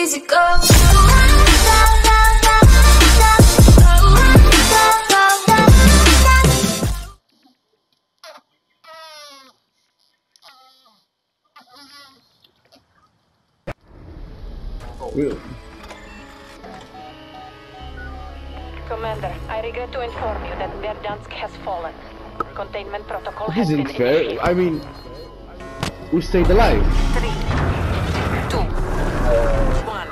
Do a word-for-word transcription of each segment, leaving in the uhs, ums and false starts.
easy go. Really? Commander, I regret to inform you that Verdansk has fallen. Containment protocol This has been isn't fair. initiated. I mean, we stayed alive. Three, two, one.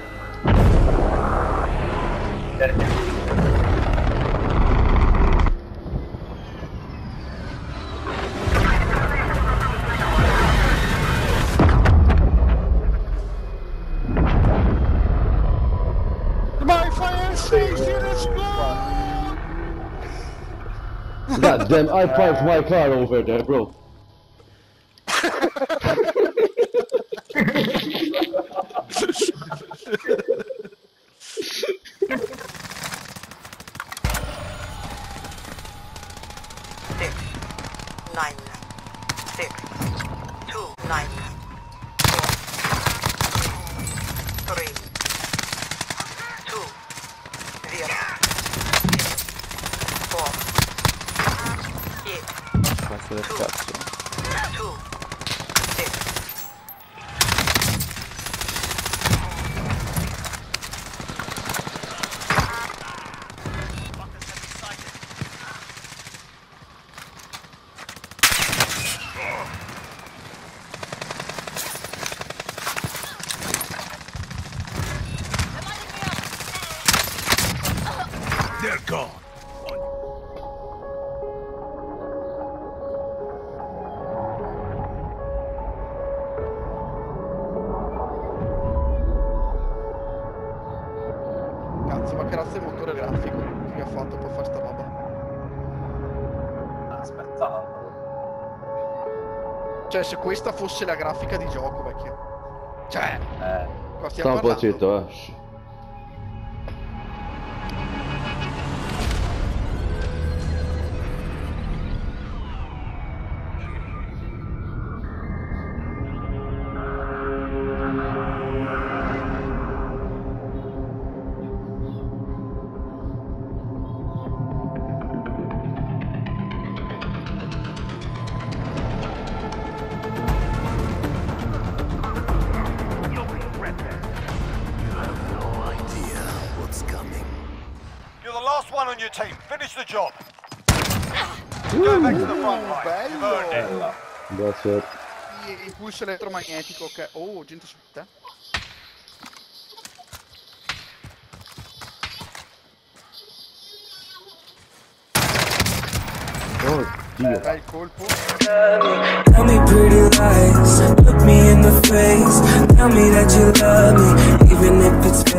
My fire station is gone! God damn, I parked my car over there, bro. Six, nine, six, two, nine, four, three, two, zero, four, eight, two, two, six. They're gone. Cazzo, ma che razza di motore grafico che ha fatto per fare sta roba? Aspetta. Cioè, se questa fosse la grafica di gioco, vecchio. Cioè, Eh. qua Sta stiamo un po' parlando. zitto, eh. You're the last one on your team. Finish the job. Go back to the front line. You've earned it. Bella. That's it. Il, il pulso elettromagnetico che... Oh, gente su te. Oh, Dio. Bel colpo. Tell me pretty lies, look me in the face. Tell me that you love me, even if it's